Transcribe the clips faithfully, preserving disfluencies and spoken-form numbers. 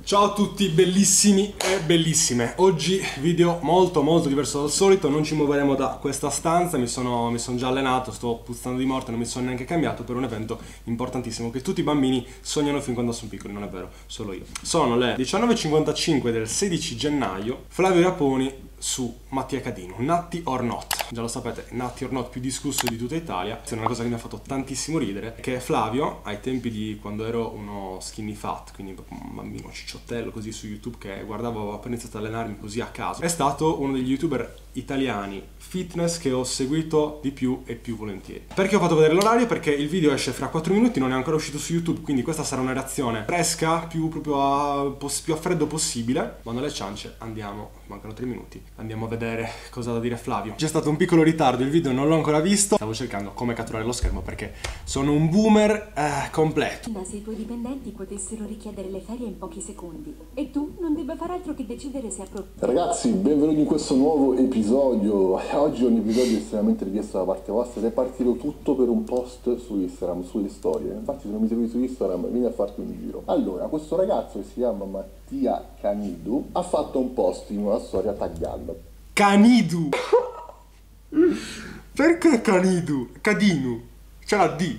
Ciao a tutti bellissimi e bellissime. Oggi video molto molto diverso dal solito. Non ci muoveremo da questa stanza. Mi sono, mi sono già allenato, sto puzzando di morte, non mi sono neanche cambiato per un evento importantissimo che tutti i bambini sognano fin quando sono piccoli. Non è vero, solo io. Sono le diciannove e cinquantacinque del sedici gennaio. Flavio Raponi su Mattia Cadino, Natti or Not. Già lo sapete, Natti or Not più discusso di tutta Italia. È una cosa che mi ha fatto tantissimo ridere, che Flavio, ai tempi di quando ero uno skinny fat, quindi un bambino cicciottello così su YouTube che guardavo, avevo appena iniziato a allenarmi così a caso, è stato uno degli youtuber italiani fitness che ho seguito di più e più volentieri. Perché ho fatto vedere l'orario? Perché il video esce fra quattro minuti, non è ancora uscito su YouTube, quindi questa sarà una reazione fresca, più proprio a, più a freddo possibile. Quando le ciance andiamo, mancano tre minuti, andiamo a vedere cosa ha da dire Flavio. C'è stato un piccolo ritardo, il video non l'ho ancora visto, stavo cercando come catturare lo schermo perché sono un boomer eh, completo. Ma se i tuoi dipendenti potessero richiedere le ferie in pochi secondi e tu non debba far altro che decidere se approfittare. Ragazzi, benvenuti in questo nuovo episodio. Oggi è un episodio estremamente richiesto da parte vostra ed è partito tutto per un post su Instagram, sulle storie. Infatti se non mi segui su Instagram vieni a farti un giro. Allora, questo ragazzo che si chiama Mattia Canidu ha fatto un post in una storia taggando Canidu. Perché Canidu? Cadinu. C'è la D.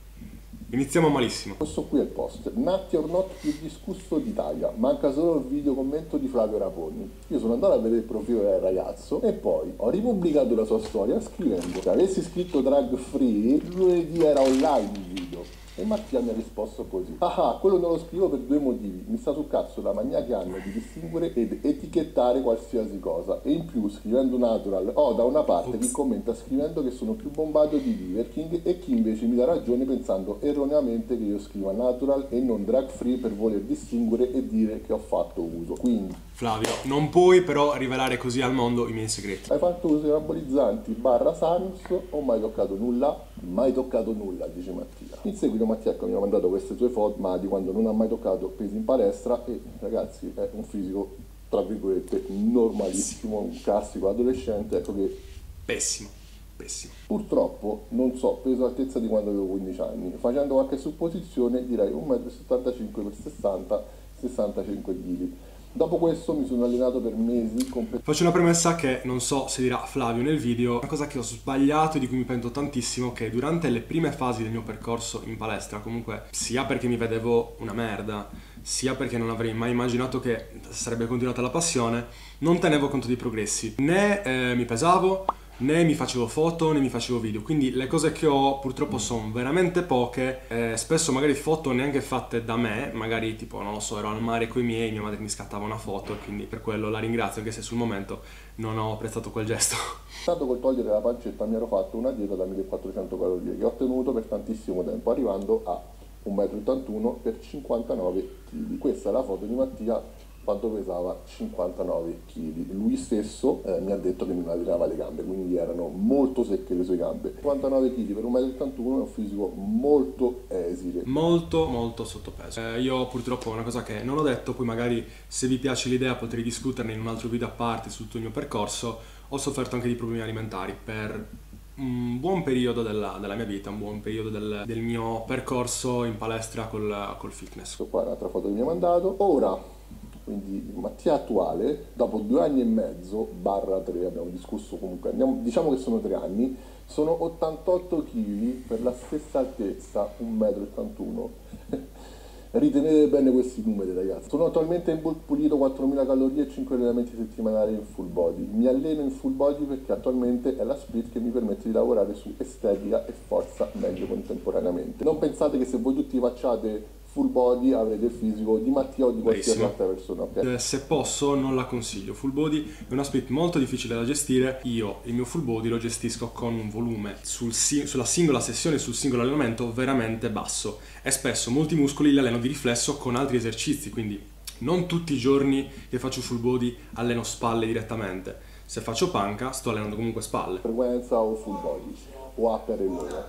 Iniziamo malissimo. Questo qui è il post. Natti or Not più discusso d'Italia. Manca solo il video commento di Flavio Raponi. Io sono andato a vedere il profilo del ragazzo e poi ho ripubblicato la sua storia scrivendo: se avessi scritto drag free, lunedì era online il video. E Mattia mi ha risposto così: ah, quello non lo scrivo per due motivi. Mi sta sul cazzo la mania che hanno di distinguere ed etichettare qualsiasi cosa. E in più, scrivendo natural, ho da una parte chi commenta scrivendo che sono più bombato di Liver King e chi invece mi dà ragione pensando erroneamente che io scriva natural e non drag free per voler distinguere e dire che ho fatto uso. Quindi Flavio, non puoi però rivelare così al mondo i miei segreti. hai fatto uso di anabolizzanti barra Sanus o mai toccato nulla? Mai toccato nulla, dice Mattia. In seguito Mattia mi ha mandato queste sue foto, ma di quando non ha mai toccato pesi in palestra e ragazzi è un fisico tra virgolette normalissimo, un classico adolescente, ecco che Pessimo, pessimo. purtroppo non so, peso all'altezza di quando avevo quindici anni. Facendo qualche supposizione direi uno virgola settantacinque metri per sessanta, sessantacinque chili. Dopo questo mi sono allenato per mesi con... Faccio una premessa che non so se dirà Flavio nel video, una cosa che ho sbagliato e di cui mi pento tantissimo, che durante le prime fasi del mio percorso in palestra, comunque sia perché mi vedevo una merda, sia perché non avrei mai immaginato che sarebbe continuata la passione, non tenevo conto dei progressi, né eh, mi pesavo, né mi facevo foto, né mi facevo video, quindi le cose che ho purtroppo sono veramente poche, eh, spesso magari foto neanche fatte da me, magari tipo, non lo so, ero al mare coi miei, mia madre mi scattava una foto e quindi per quello la ringrazio, anche se sul momento non ho apprezzato quel gesto. Tanto col togliere la pancetta mi ero fatto una dieta da millequattrocento calorie che ho tenuto per tantissimo tempo, arrivando a uno virgola ottantuno metri per cinquantanove chili. Questa è la foto di Mattia quando pesava cinquantanove chili. Lui stesso eh, mi ha detto che non allenava le gambe, quindi erano molto secche le sue gambe. cinquantanove chili per uno virgola ottantuno metri è un fisico molto esile. Molto molto sottopeso. Eh, io purtroppo una cosa che non ho detto, poi magari se vi piace l'idea potrei discuterne in un altro video a parte su tutto il mio percorso, ho sofferto anche di problemi alimentari per un buon periodo della, della mia vita, un buon periodo del, del mio percorso in palestra col, col fitness. Questo qua è un'altra foto che mi ha mandato. Ora, quindi Mattia attuale, dopo due anni e mezzo, barra tre, abbiamo discusso comunque, andiamo, diciamo che sono tre anni, sono ottantotto chili per la stessa altezza, uno virgola ottantuno metri. Ritenete bene questi numeri, ragazzi. Sono attualmente in bulk pulito, quattromila calorie e cinque allenamenti settimanali in full body. Mi alleno in full body perché attualmente è la split che mi permette di lavorare su estetica e forza meglio contemporaneamente. Non pensate che se voi tutti facciate full body avrete il fisico di Mattia o di qualsiasi altra persona, okay? Se posso non la consiglio. Full body è una split molto difficile da gestire. Io il mio full body lo gestisco con un volume sul si sulla singola sessione, sul singolo allenamento veramente basso e spesso molti muscoli li alleno di riflesso con altri esercizi, quindi non tutti i giorni che faccio full body alleno spalle direttamente. Se faccio panca sto allenando comunque spalle. Frequenza o full body o upper e lower.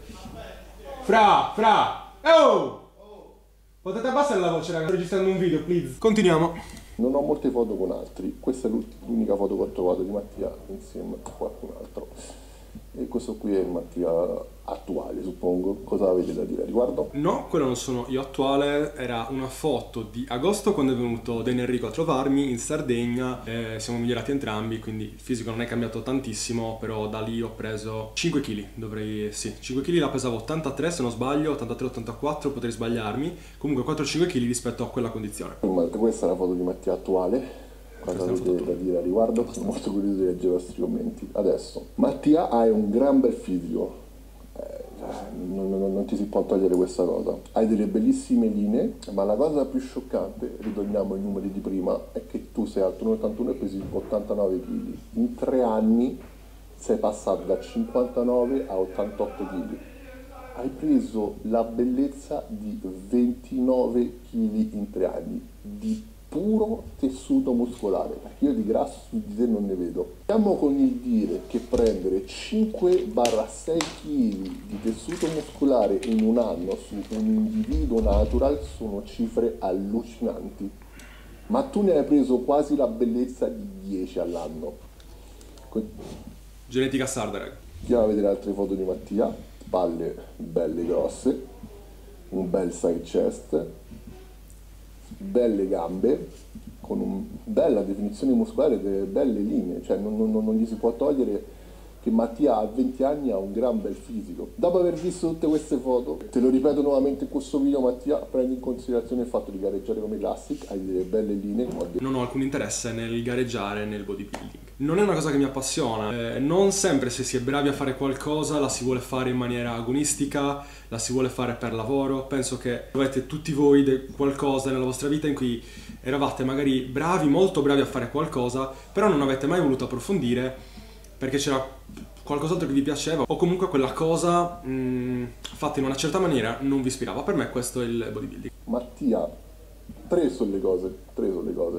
Fra, fra, oh! Potete abbassare la voce, raga, sto registrando un video, please. Continuiamo. Non ho molte foto con altri, questa è l'unica foto che ho trovato di Mattia insieme a qualcun altro. E questo qui è il Mattia attuale, suppongo. Cosa avete da dire a riguardo? No, quello non sono io attuale, era una foto di agosto quando è venuto Den Enrico a trovarmi in Sardegna, eh, siamo migliorati entrambi, quindi il fisico non è cambiato tantissimo, però da lì ho preso cinque chili, dovrei, sì, cinque chili, la pesavo ottantatré se non sbaglio, ottantatré ottantaquattro, potrei sbagliarmi, comunque quattro cinque chili rispetto a quella condizione. Questa è la foto di Mattia attuale. Cosa avete da dire a riguardo? Sono molto curioso di leggere i vostri commenti. Adesso, Mattia ha un gran bel fisico, eh, non, non, non ti si può togliere questa cosa. Hai delle bellissime linee, ma la cosa più scioccante, ritorniamo ai numeri di prima, è che tu sei alto uno virgola ottantuno e pesi ottantanove chili. In tre anni sei passato da cinquantanove a ottantotto chili. Hai preso la bellezza di ventinove chili in tre anni, di puro tessuto muscolare, perché io di grasso su di te non ne vedo. Stiamo con il dire che prendere cinque sei chili di tessuto muscolare in un anno su un individuo natural sono cifre allucinanti, ma tu ne hai preso quasi la bellezza di dieci all'anno. Genetica sarda, raga. Andiamo a vedere altre foto di Mattia, spalle belle grosse, un bel side chest, belle gambe, con una bella definizione muscolare, delle belle linee, cioè non, non, non gli si può togliere che Mattia a venti anni ha un gran bel fisico. Dopo aver visto tutte queste foto, te lo ripeto nuovamente in questo video, Mattia, prendi in considerazione il fatto di gareggiare come classic, hai delle belle linee. Non ho alcun interesse nel gareggiare nel bodybuilding. Non è una cosa che mi appassiona, eh, non sempre se si è bravi a fare qualcosa la si vuole fare in maniera agonistica, la si vuole fare per lavoro. Penso che avete tutti voi qualcosa nella vostra vita in cui eravate magari bravi, molto bravi a fare qualcosa, però non avete mai voluto approfondire perché c'era qualcos'altro che vi piaceva o comunque quella cosa mh, fatta in una certa maniera non vi ispirava. Per me questo è il bodybuilding. Mattia, tre sono le cose, tre sono le cose.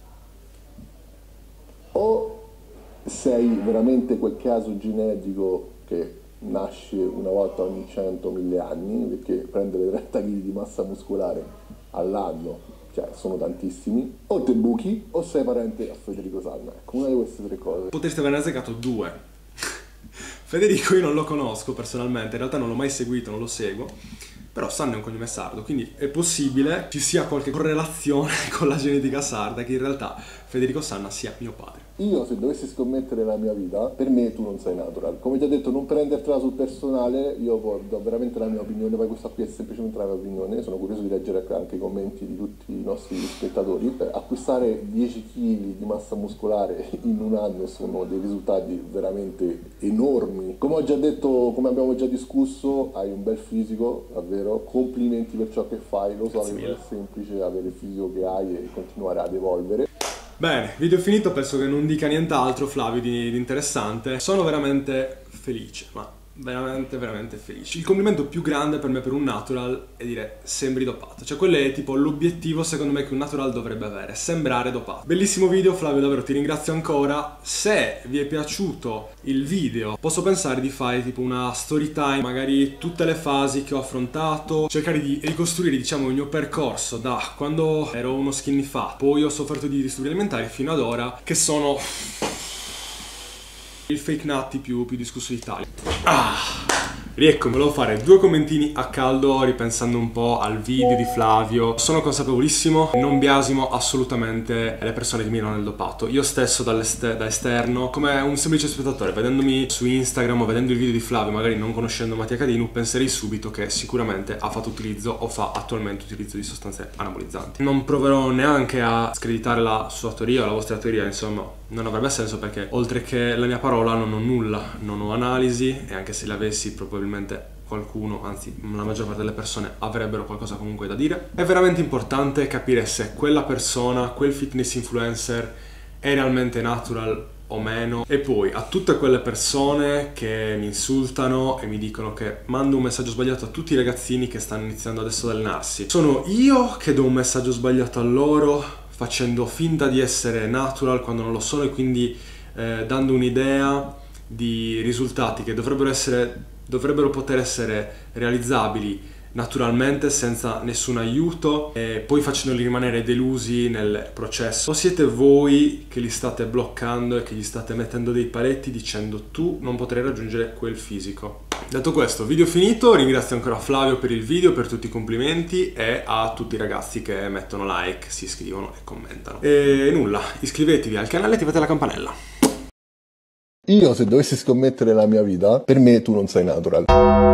O sei veramente quel caso genetico che nasce una volta ogni cento mille anni, perché prendere trenta chili di massa muscolare all'anno, cioè sono tantissimi, o te buchi o sei parente a Federico Sanna. Ecco, una di queste tre cose. Potreste averne azzeccato due. Federico io non lo conosco personalmente, in realtà non l'ho mai seguito, non lo seguo, però Sanna è un cognome sardo, quindi è possibile ci sia qualche correlazione con la genetica sarda, che in realtà Federico Sanna sia mio padre. Io se dovessi scommettere la mia vita, per me tu non sei natural. Come ti ho detto, non prendertela sul personale, io do veramente la mia opinione, poi questa qui è semplicemente la mia opinione, sono curioso di leggere anche i commenti di tutti i nostri spettatori. Per acquistare dieci chili di massa muscolare in un anno sono dei risultati veramente enormi. Come ho già detto, come abbiamo già discusso, hai un bel fisico, davvero, complimenti per ciò che fai, lo so che non è semplice avere il fisico che hai e continuare ad evolvere. Bene, video finito, penso che non dica nient'altro Flavio di, di interessante. Sono veramente felice, ma veramente veramente felice. Il complimento più grande per me per un natural è dire sembri dopato, cioè quello è tipo l'obiettivo secondo me che un natural dovrebbe avere, sembrare dopato. Bellissimo video Flavio, davvero ti ringrazio ancora. Se vi è piaciuto il video posso pensare di fare tipo una story time, magari tutte le fasi che ho affrontato, cercare di ricostruire diciamo il mio percorso da quando ero uno skinny fat, poi ho sofferto di disturbi alimentari fino ad ora, che sono il fake nutty più, più discusso d'Italia. Ah, rieccomi, volevo fare due commentini a caldo ripensando un po' al video di Flavio. Sono consapevolissimo, non biasimo assolutamente le persone che mirano nel dopato. Io stesso da esterno, come un semplice spettatore, vedendomi su Instagram o vedendo il video di Flavio, magari non conoscendo Mattia Cadinu, penserei subito che sicuramente ha fatto utilizzo o fa attualmente utilizzo di sostanze anabolizzanti. Non proverò neanche a screditare la sua teoria o la vostra teoria, insomma non avrebbe senso perché oltre che la mia parola non ho nulla, non ho analisi, e anche se l'avessi probabilmente qualcuno, anzi la maggior parte delle persone avrebbero qualcosa comunque da dire. È veramente importante capire se quella persona, quel fitness influencer è realmente natural o meno. E poi a tutte quelle persone che mi insultano e mi dicono che mando un messaggio sbagliato a tutti i ragazzini che stanno iniziando adesso ad allenarsi, sono io che do un messaggio sbagliato a loro facendo finta di essere natural quando non lo sono, e quindi eh, dando un'idea di risultati che dovrebbero essere dovrebbero poter essere realizzabili naturalmente senza nessun aiuto e poi facendoli rimanere delusi nel processo, o siete voi che li state bloccando e che gli state mettendo dei paletti dicendo tu non potrai raggiungere quel fisico? Detto questo, video finito, ringrazio ancora Flavio per il video, per tutti i complimenti e a tutti i ragazzi che mettono like, si iscrivono e commentano. E nulla, iscrivetevi al canale e attivate la campanella. Io se dovessi scommettere la mia vita, per me tu non sei natural.